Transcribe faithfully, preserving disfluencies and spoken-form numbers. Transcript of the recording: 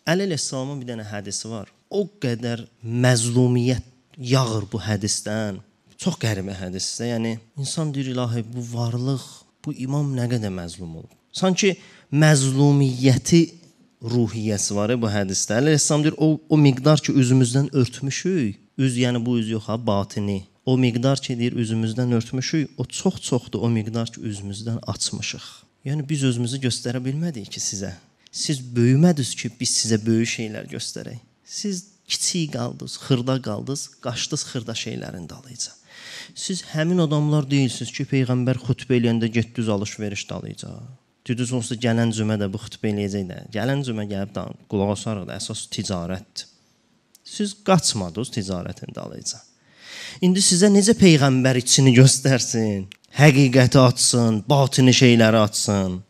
Əli əleyhissalamın bir dənə hədisi var. O qədər məzlumiyyət yağır bu hədisdən. Çox qəribə hədisdir. Yəni insan deyir ilahi bu varlıq, bu imam nə qədər məzlum olub. Sanki məzlumiyyəti ruhiyyəsi var bu hədisdə. Əli əleyhissalam deyir o, o miqdar ki üzümüzdən örtmüşük. Üz yəni bu üz yox ha, batini. O miqdar ki deyir üzümüzdən örtmüşük, o çox-çoxdur o miqdar ki üzümüzdən açmışıq. Yəni biz özümüzü göstərə bilmədik ki sizə. Siz böyümədiniz ki biz sizə böyük şeylər göstərək. Siz kiçik qaldınız, xırda qaldınız, qaçdınız xırda şeylərin dalıyca. Siz həmin adamlar deyilsiniz ki peyğəmbər xutbə eləyəndə getdiniz alış-veriş dalıyca. Dediniz onsuz gələn cümə də bu xutbə eləyəcək də. Gələn cümə gəlib da qulaq asarıq da əsas ticarətdir. Siz qaçmadınız ticarətin dalıyca. İndi sizə necə peyğəmbər içini göstərsin, həqiqəti açsın, batini şeyləri açsın.